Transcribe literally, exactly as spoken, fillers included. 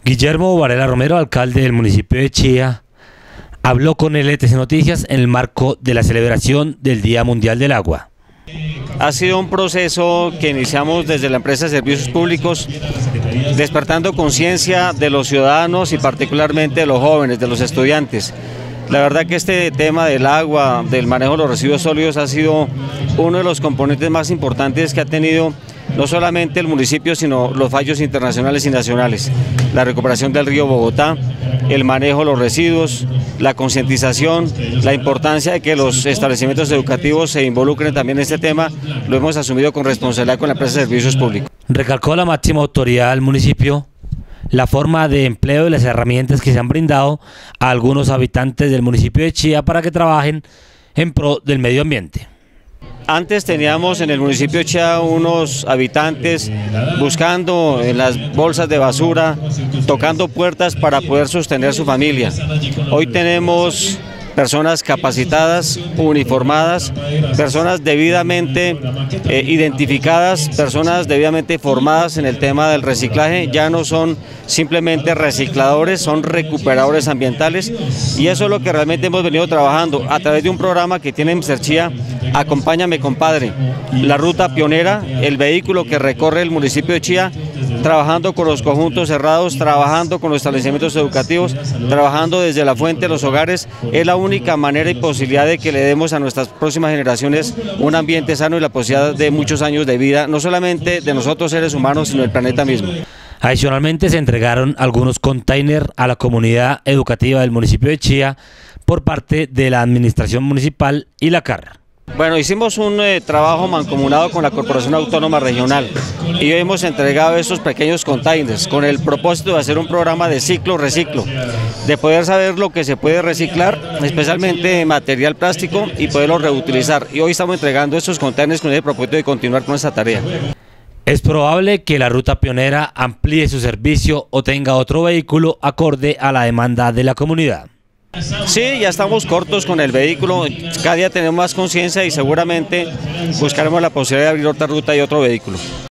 Guillermo Varela Romero, alcalde del municipio de Chía, habló con L T C Noticias en el marco de la celebración del Día Mundial del Agua. Ha sido un proceso que iniciamos desde la empresa de servicios públicos, despertando conciencia de los ciudadanos y particularmente de los jóvenes, de los estudiantes. La verdad que este tema del agua, del manejo de los residuos sólidos ha sido uno de los componentes más importantes que ha tenido no solamente el municipio, sino los fallos internacionales y nacionales. La recuperación del río Bogotá, el manejo de los residuos, la concientización, la importancia de que los establecimientos educativos se involucren también en este tema, lo hemos asumido con responsabilidad con la empresa de servicios públicos. Recalcó la máxima autoridad del municipio la forma de empleo y las herramientas que se han brindado a algunos habitantes del municipio de Chía para que trabajen en pro del medio ambiente. Antes teníamos en el municipio de Chía unos habitantes buscando en las bolsas de basura, tocando puertas para poder sostener su familia. Hoy tenemos personas capacitadas, uniformadas, personas debidamente eh, identificadas, personas debidamente formadas en el tema del reciclaje. Ya no son simplemente recicladores, son recuperadores ambientales, y eso es lo que realmente hemos venido trabajando a través de un programa que tiene mister Chía, Acompáñame Compadre, la ruta pionera, el vehículo que recorre el municipio de Chía, trabajando con los conjuntos cerrados, trabajando con los establecimientos educativos, trabajando desde la fuente de los hogares. Es la única manera y posibilidad de que le demos a nuestras próximas generaciones un ambiente sano y la posibilidad de muchos años de vida, no solamente de nosotros seres humanos, sino del planeta mismo. Adicionalmente se entregaron algunos containers a la comunidad educativa del municipio de Chía por parte de la administración municipal y la C A R. Bueno, hicimos un eh, trabajo mancomunado con la Corporación Autónoma Regional y hoy hemos entregado estos pequeños containers con el propósito de hacer un programa de ciclo-reciclo, de poder saber lo que se puede reciclar, especialmente material plástico, y poderlo reutilizar. Y hoy estamos entregando estos containers con el propósito de continuar con esta tarea. Es probable que la ruta pionera amplíe su servicio o tenga otro vehículo acorde a la demanda de la comunidad. Sí, ya estamos cortos con el vehículo, cada día tenemos más conciencia y seguramente buscaremos la posibilidad de abrir otra ruta y otro vehículo.